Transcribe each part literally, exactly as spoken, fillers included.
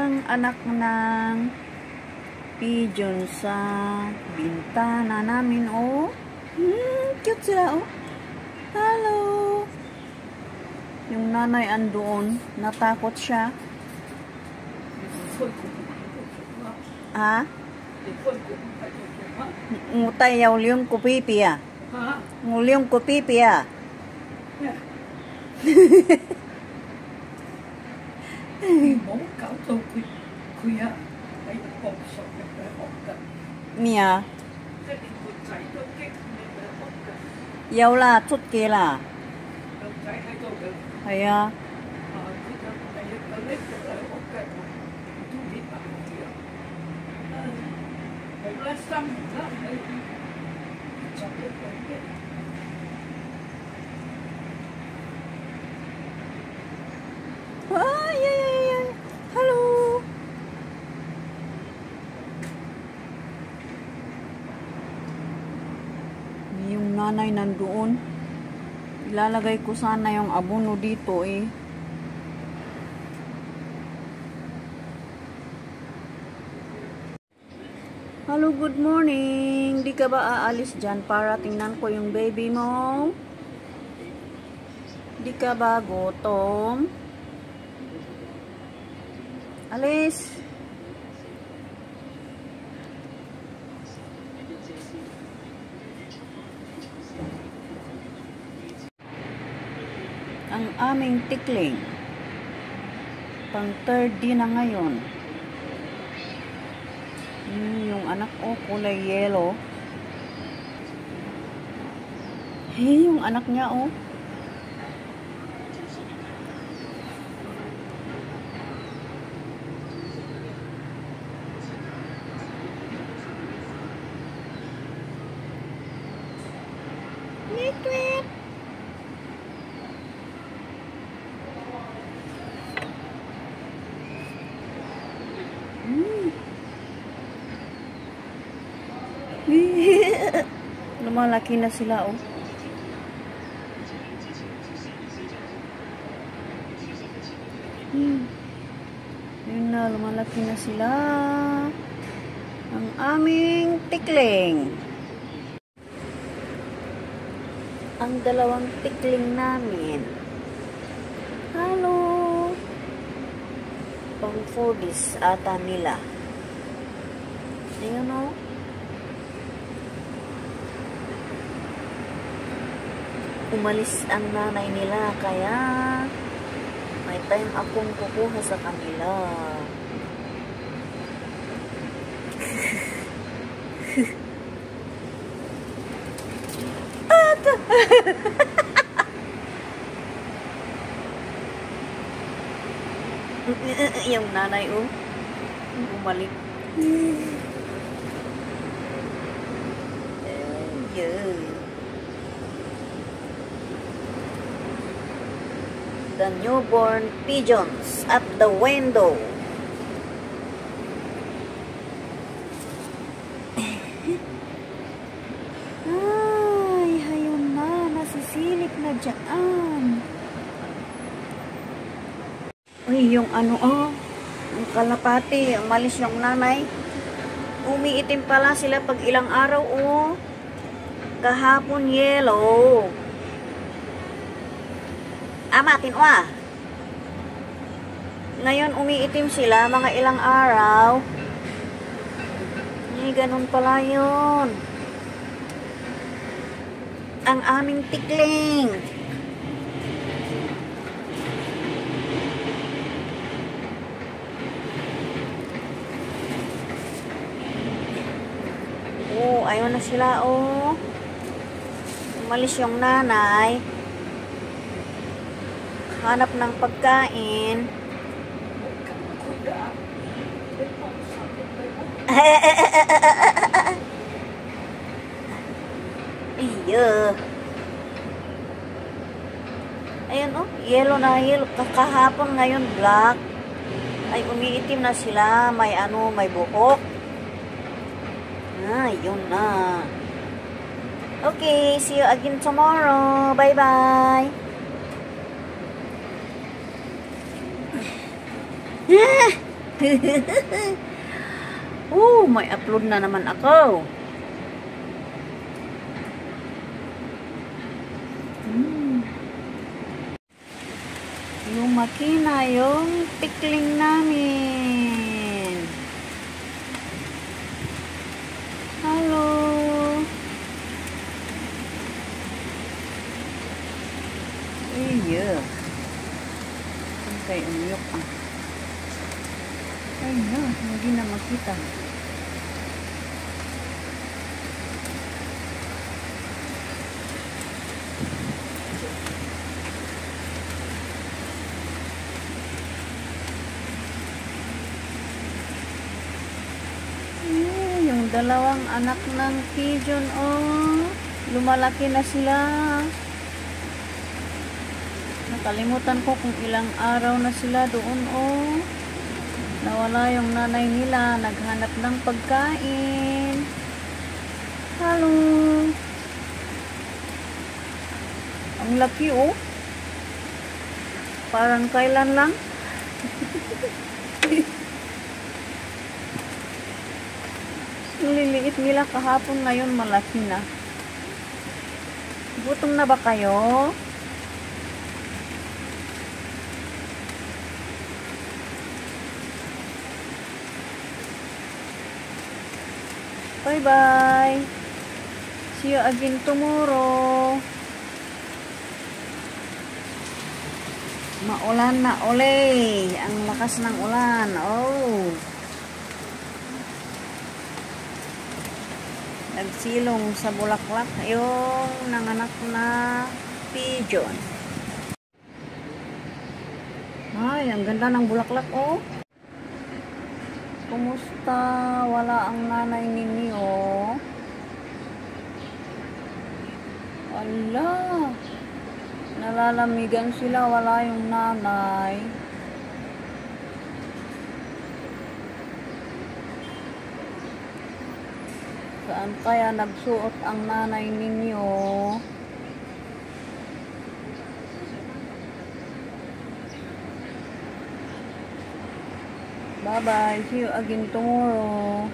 ang anak ng pigeon sa bintana namin, oh. Hmm, cute sila, oh. Hello. Yung nanay andoon, natakot siya. Ha? Ngutay yaw liyong kupipi, ah. Ngulyong kupipi, ah. Mia Yêu là chút kia là hay à. Ah, yeah, yeah, yeah. Hello. Yung nanay nandoon. Ilalagay ko sana yung abono dito eh. Hello, good morning. Di ka ba aalis dyan para tingnan ko yung baby mo? Di ka ba gutom? Alis. Ang aming tikling. Pang third D na ngayon. Hmm, yung anak ko kulay yellow. Hey, yung anak niya oh. Tweet. Hmm. Lumalaki na sila oh. Hmm. Yun na, lumalaki na sila. Ang aming tikling. Ang dalawang tikling namin. Hello. Pang foodies ata nila. Ayan o. Umalis ang nanay nila kaya may time akong kukuha sa kanila. Yung nanay oh, bumalik. Yeah. The newborn pigeons at the window. Diyan. Uy, yung ano oh, yung kalapati, umalis yung nanay. Umiitim pala sila pag ilang araw oh. Kahapon yellow. Amatin ah. Ngayon umiitim sila mga ilang araw. Eh, ganun pala yun. Ang aming tikling. Oh, ayun na sila oh. Umalis yung nanay. Hanap ng pagkain. Iya. Ayun oh, yellow na yellow. Kakahapon ngayon black. Ay umiitim na sila. May ano, may buhok. Ah, yun na. Okay, see you again tomorrow. Bye-bye. Ah, Oh, may upload na naman ako. Hmm. Yung makina, yung pickling namin. Hello. Iya. Sampai umyok ah. Ay no, hindi na makita. Eh, yung dalawang anak ng pigeon, oh. Lumalaki na sila. Nakalimutan ko kung ilang araw na sila doon, oh. Nawala yung nanay nila, naghanap ng pagkain. Hello. Ang laki, oh. Parang kailan lang. Liliit nila kahapon, ngayon malaki na. Gutom na ba kayo? Bye-bye. See you again tomorrow. Maulan na uli. Ang lakas ng ulan. Oh. Nagsilong sa bulaklak yung nanganak na pigeon. Ay, ang ganda ng bulaklak, oh. Kumusta? Wala ang nanay ninyo. Ala. Nalalamigan sila, wala yung nanay. Saan kaya nagsuot ang nanay ninyo? Bye-bye. See you again tomorrow.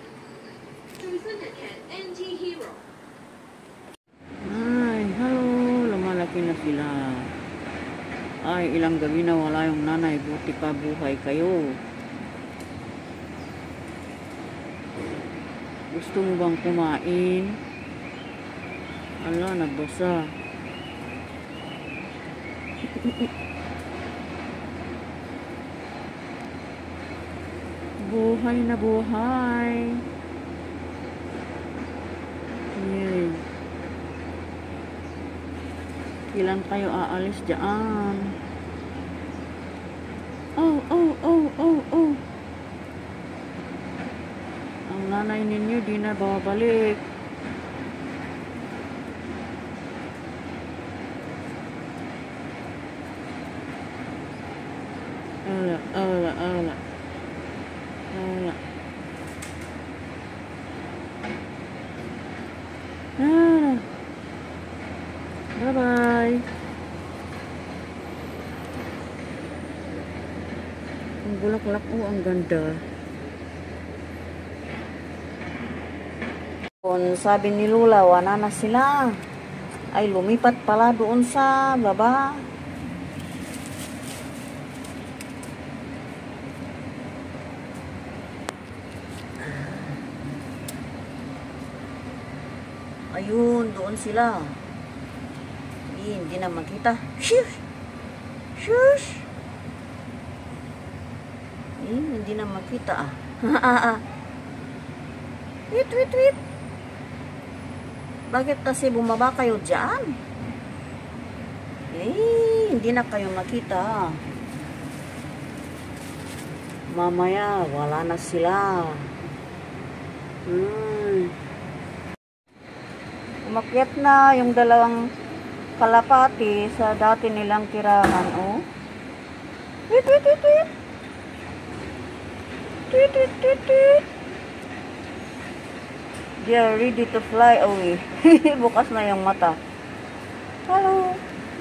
Ay, hello. Lumalaki na sila. Ay, ilang gabi na wala yung nanay. Buti pa buhay kayo. Gusto mo bang kumain? Ala, nagbasa. Buhay na buhay. Yay. Kailan kayo aalis dyan? Oh, oh, oh, oh, oh. Ang nanay ninyo di na babalik. Ala, ala, ala. Ala. Ah. Bye-bye. Ang bulaklak, oh, ang ganda. Kung sabi ni Lula, wala na sila. Ay, lumipat pala doon sa baba. Ayun, doon sila. Eh, hindi na makita. Shush! Shush! Eh, hindi na makita ah. Wait, wait, wait. Bakit kasi bumaba kayo dyan? Eh, hindi na kayo makita. Mamaya, wala na sila. Hmm. Umakyat na yung dalawang kalapati sa dati nilang tirahan, oh. Wait, wait, wait, wait. Wait, wait, wait, wait. They are ready to fly away. Bukas na yung mata. Hello.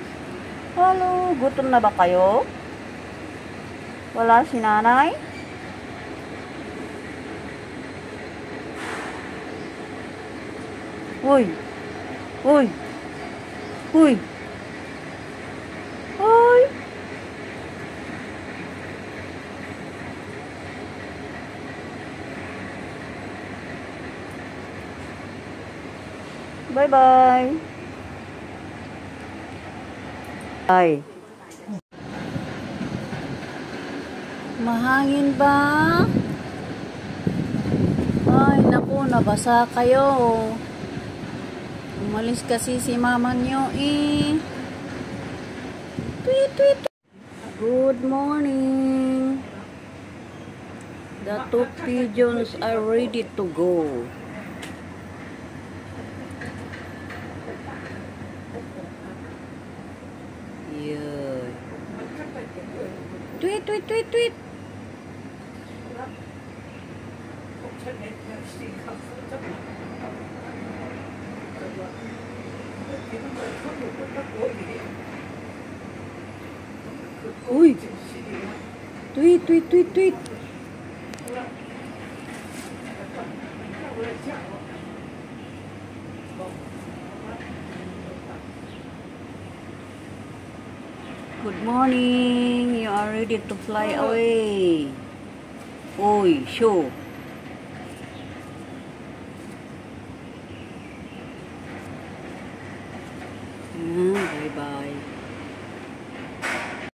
Hello. Gutom na ba kayo? Wala si nanay? Uy. Uy. Uy. Uy. Bye-bye. Bye. Mahangin ba? Ay, naku, nabasa kayo. Umalis kasi si mama nyo eh. Tweet, tweet. Good morning. The two pigeons are ready to go. Yeah. Tweet, tweet, tweet, tweet. Uy. Tweet, tweet, tweet, tweet. Good morning. You are ready to fly away. Uy, show.